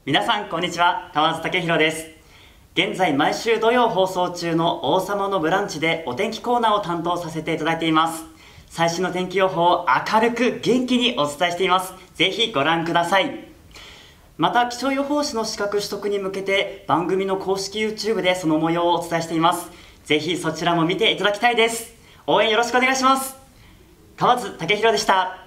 皆さんこんにちは、河津武弘です。現在毎週土曜放送中の王様のブランチでお天気コーナーを担当させていただいています。最新の天気予報を明るく元気にお伝えしています。ぜひご覧ください。また気象予報士の資格取得に向けて番組の公式 YouTube でその模様をお伝えしています。ぜひそちらも見ていただきたいです。応援よろしくお願いします。河津武弘でした。